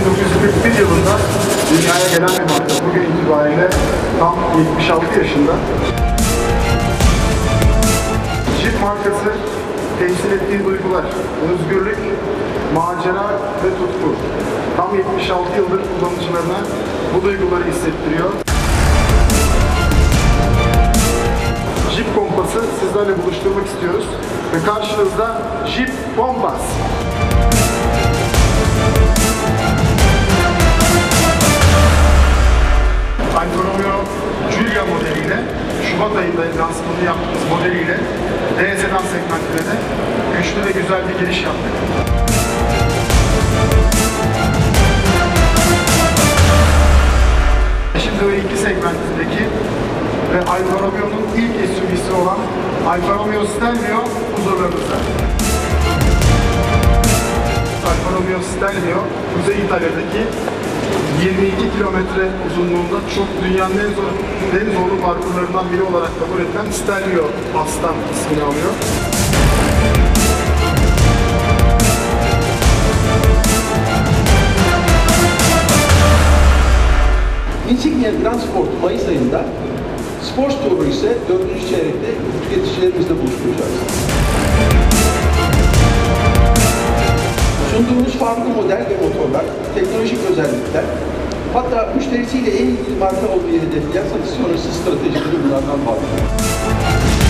1941 yılında dünyaya gelen bir marka. Bugün itibariyle tam 76 yaşında. Jeep markası temsil ettiği duygular, özgürlük, macera ve tutku. Tam 76 yıldır kullanıcılarına bu duyguları hissettiriyor. Jeep Compass'ı sizlerle buluşturmak istiyoruz ve karşınızda Jeep Compass. Alfa Romeo Giulia modeliyle, Şubat ayında lansmanını yaptığımız modeliyle D sedan segmentlerine güçlü ve güzel bir giriş yaptık. Şimdi o iki segmentindeki ve Alfa Romeo'nun ilk SUV'si olan Alfa Romeo Stelvio huzurlarınızda. Alfa Romeo Stelvio, Kuzey İtalya'daki 22 kilometre uzunluğunda çok dünyanın en zorlu parkurlarından biri olarak kabul edilen Stelvio Pass'tan ismini alıyor. Insignia Grand Sport Mayıs ayında, Sports Tour'u ise 4. çeyrekte tüketicilerimizle buluşturacağız. Sunduğumuz farklı model ve motorlar, teknolojik özellikler, hatta müşterisiyle en ilgili marka olmayı hedefleyen satış sonrası stratejileri bunlardan fazla.